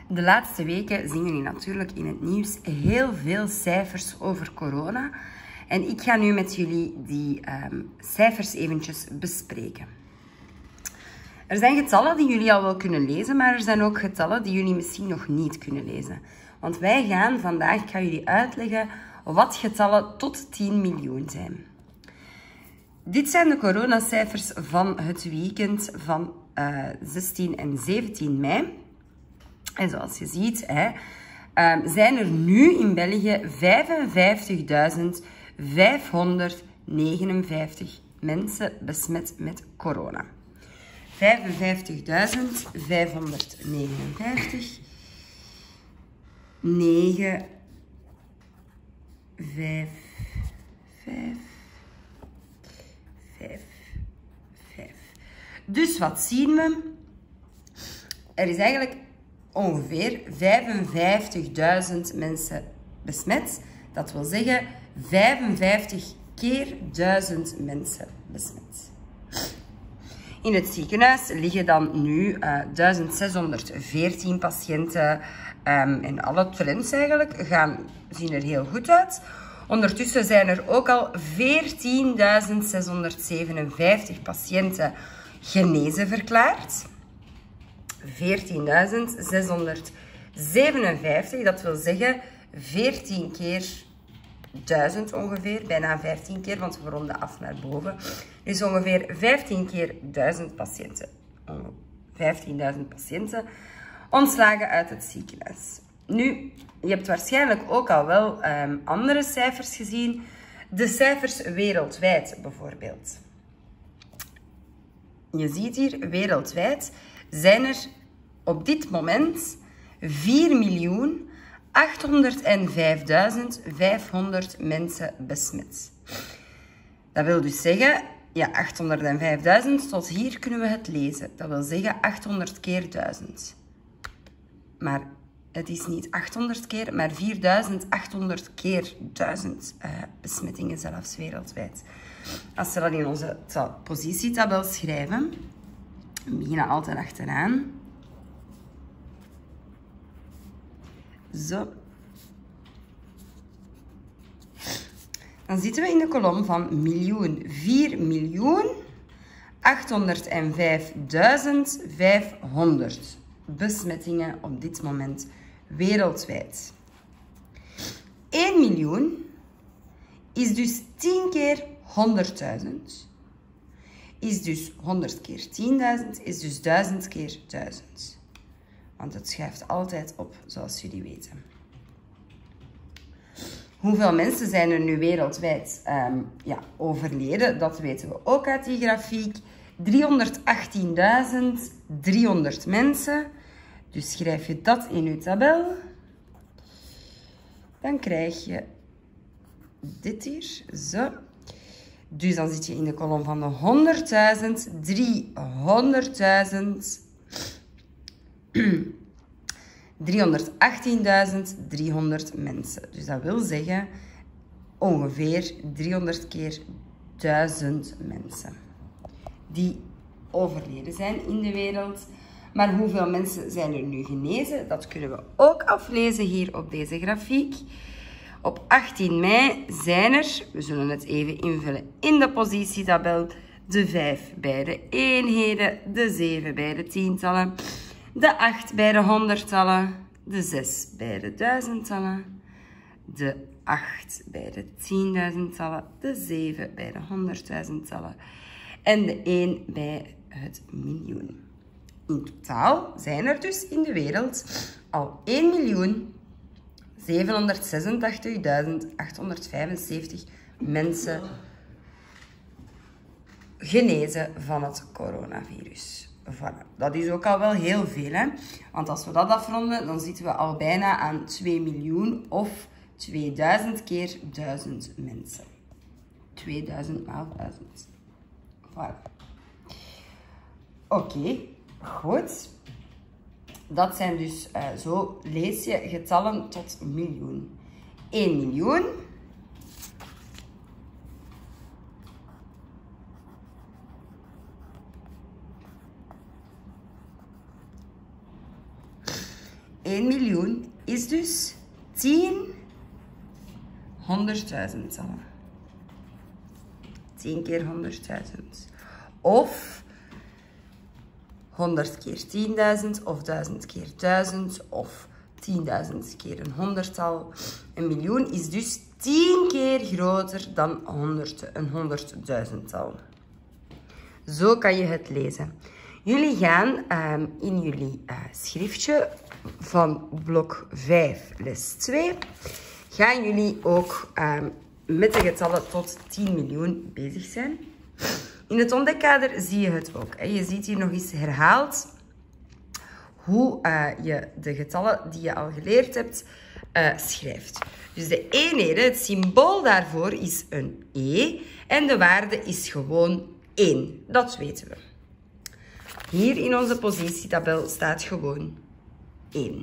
De laatste weken zien jullie natuurlijk in het nieuws heel veel cijfers over corona. En ik ga nu met jullie die cijfers eventjes bespreken. Er zijn getallen die jullie al wel kunnen lezen, maar er zijn ook getallen die jullie misschien nog niet kunnen lezen. Want wij gaan vandaag, ik ga jullie uitleggen wat getallen tot 10 miljoen zijn. Dit zijn de coronacijfers van het weekend van 16 en 17 mei. En zoals je ziet, zijn er nu in België 55.559 mensen besmet met corona. 55.559. 9, 5, 5, 5, 5. Dus wat zien we? Er is eigenlijk ongeveer 55.000 mensen besmet. Dat wil zeggen 55 keer 1000 mensen besmet. In het ziekenhuis liggen dan nu 1614 patiënten en alle trends eigenlijk zien er heel goed uit. Ondertussen zijn er ook al 14.657 patiënten genezen verklaard. 14.657, dat wil zeggen 14 keer 1000 ongeveer, bijna 15 keer, want we ronden af naar boven. Dus ongeveer 15 keer 1000 patiënten. 15.000 patiënten ontslagen uit het ziekenhuis. Nu, je hebt waarschijnlijk ook al wel andere cijfers gezien. De cijfers wereldwijd bijvoorbeeld. Je ziet hier, wereldwijd zijn er op dit moment 4.805.500 mensen besmet. Dat wil dus zeggen, ja, 805.000, tot hier kunnen we het lezen. Dat wil zeggen 800 keer 1000. Maar het is niet 800 keer, maar 4.800 keer 1000 besmettingen zelfs wereldwijd. Als we dat in onze positietabel schrijven, we beginnen altijd achteraan. Zo. Dan zitten we in de kolom van miljoen. 4.805.500 besmettingen op dit moment wereldwijd. 1 miljoen is dus 10 keer 100.000. Is dus 100 keer 10.000, is dus 1000 keer 1000. Want het schuift altijd op, zoals jullie weten. Hoeveel mensen zijn er nu wereldwijd overleden? Dat weten we ook uit die grafiek. 318.300 mensen. Dus schrijf je dat in je tabel. Dan krijg je dit hier. Zo. Dus dan zit je in de kolom van de 100.000, 318.300 mensen. Dus dat wil zeggen ongeveer 300 keer 1000 mensen die overleden zijn in de wereld. Maar hoeveel mensen zijn er nu genezen? Dat kunnen we ook aflezen hier op deze grafiek. Op 18 mei zijn er, we zullen het even invullen in de positietabel, de 5 bij de eenheden, de 7 bij de tientallen, de 8 bij de honderdtallen, de 6 bij de duizendtallen, de 8 bij de 10.000-tallen, de 7 bij de 100.000-tallen en de 1 bij het miljoen. In totaal zijn er dus in de wereld al 1.786.875 mensen genezen van het coronavirus. Voilà. Dat is ook al wel heel veel, hè? Want als we dat afronden, dan zitten we al bijna aan 2 miljoen of 2000 keer 1000 mensen. 2000 maal 1000. Voilà. Oké, goed. Dat zijn dus, zo lees je getallen tot miljoen. 1 miljoen. 1 miljoen is dus 10 100.000 tellen. 10 keer 100.000. Of 100 keer 10.000 of 1000 keer 1000 of 10.000 keer een honderdtal. Een miljoen is dus 10 keer groter dan een 100.000-tal. Zo kan je het lezen. Jullie gaan in jullie schriftje van blok 5 les 2, gaan jullie ook met de getallen tot 10 miljoen bezig zijn. In het ontdekkader zie je het ook. Je ziet hier nog eens herhaald hoe je de getallen die je al geleerd hebt schrijft. Dus de eenheden, het symbool daarvoor is een E en de waarde is gewoon 1. Dat weten we. Hier in onze positietabel staat gewoon 1.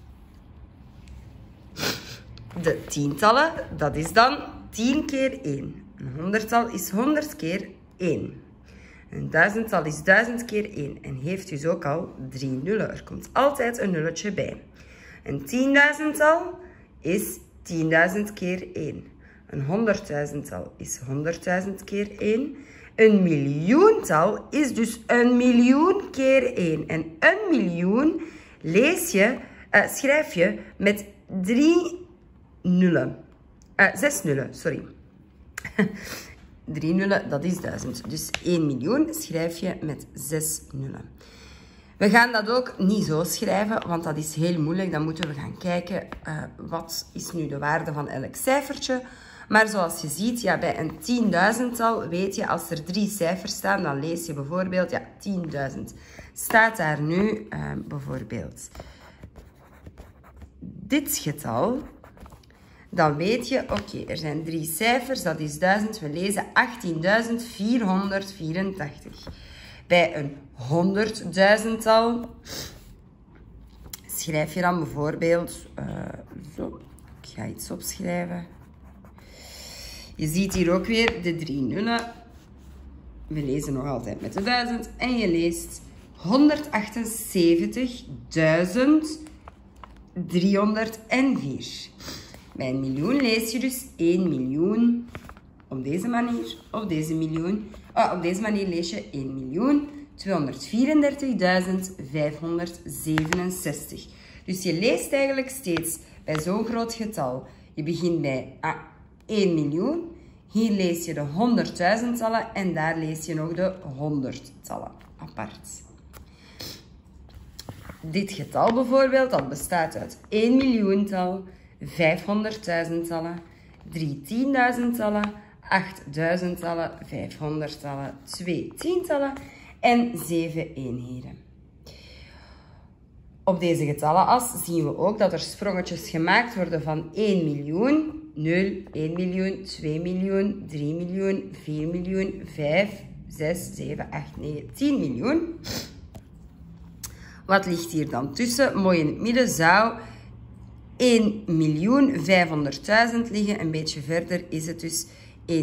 De tientallen, dat is dan 10 keer 1. Een honderdtal is 100 keer 1. Een duizendtal is 1000 keer 1 en heeft dus ook al 3 nullen. Er komt altijd een nulletje bij. Een 10.000-tal is 10.000 keer 1. Een 100.000-tal is 100.000 keer 1. Een miljoental is dus 1 miljoen keer 1. En 1 miljoen schrijf je met 3 nullen. 6 nullen, sorry. 3 nullen, dat is 1000. Dus 1 miljoen schrijf je met 6 nullen. We gaan dat ook niet zo schrijven, want dat is heel moeilijk. Dan moeten we gaan kijken, wat is nu de waarde van elk cijfertje. Maar zoals je ziet, ja, bij een 10.000-tal weet je, als er 3 cijfers staan, dan lees je bijvoorbeeld, ja, 10.000. Staat daar nu bijvoorbeeld dit getal, dan weet je, oké, er zijn 3 cijfers, dat is 1000. We lezen 18.484. Bij een 100.000-tal schrijf je dan bijvoorbeeld, zo, ik ga iets opschrijven. Je ziet hier ook weer de 3 nullen. We lezen nog altijd met de 1000 en je leest 178.304. Bij een miljoen lees je dus 1 miljoen op deze manier. Op deze manier lees je 1.234.567. Dus je leest eigenlijk steeds bij zo'n groot getal. Je begint bij 1 miljoen. Hier lees je de 100.000-tallen en daar lees je nog de 100-tallen apart. Dit getal bijvoorbeeld, dat bestaat uit 1 miljoental, 500.000-tallen, 3 10.000-tallen, 8.000-tallen, 500-tallen, 2 10-tallen en 7 eenheden. Op deze getallenas zien we ook dat er sprongetjes gemaakt worden van 1 miljoen, 0, 1 miljoen, 2 miljoen, 3 miljoen, 4 miljoen, 5, 6, 7, 8, 9, 10 miljoen. Wat ligt hier dan tussen? Mooi in het midden zou 1.500.000 liggen. Een beetje verder is het dus 1.538.527.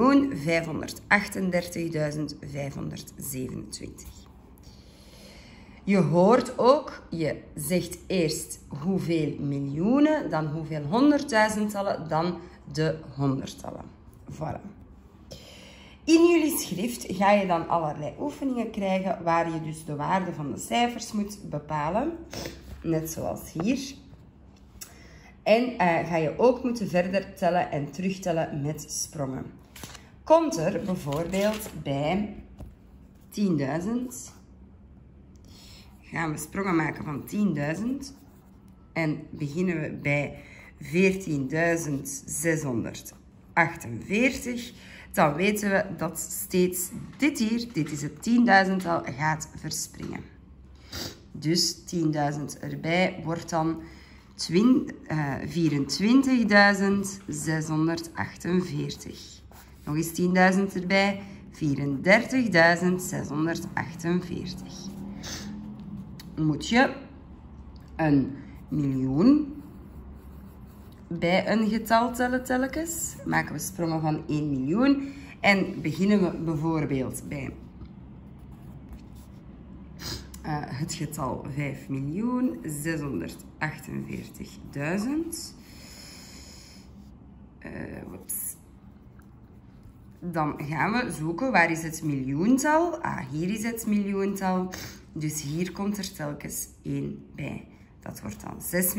Je hoort ook, je zegt eerst hoeveel miljoenen, dan hoeveel 100.000-tallen, dan de 100-tallen. Voilà. In jullie schrift ga je dan allerlei oefeningen krijgen waar je dus de waarde van de cijfers moet bepalen. Net zoals hier. En ga je ook moeten verder tellen en terugtellen met sprongen. Komt er bijvoorbeeld bij 10.000... gaan we sprongen maken van 10.000 en beginnen we bij 14.648. Dan weten we dat steeds dit hier, dit is het 10.000-tal, gaat verspringen. Dus 10.000 erbij wordt dan 24.648. Nog eens 10.000 erbij, 34.648. Moet je een miljoen bij een getal tellen telkens. Maken we sprongen van 1 miljoen en beginnen we bijvoorbeeld bij het getal 5.648.000. Dan gaan we zoeken, waar is het miljoental? Hier is het miljoental. Dus hier komt er telkens 1 bij. Dat wordt dan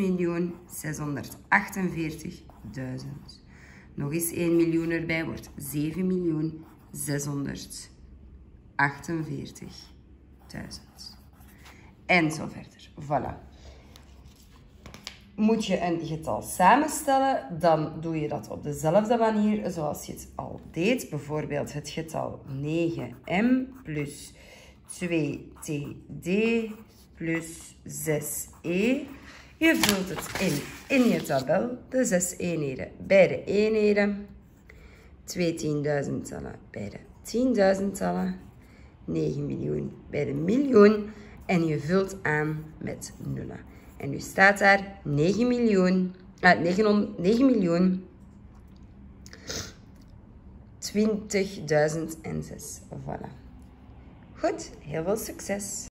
6.648.000. Nog eens 1 miljoen erbij wordt 7.648.000. En zo verder. Voilà. Moet je een getal samenstellen, dan doe je dat op dezelfde manier zoals je het al deed. Bijvoorbeeld het getal 9m plus 2td plus 6e. Je vult het in je tabel. De 6 eenheden bij de eenheden. 2 tienduizendtallen bij de tienduizendtallen. 9 miljoen bij de miljoen. En je vult aan met nullen. En nu staat daar 9 miljoen 20.006. Voilà. Goed, heel veel succes!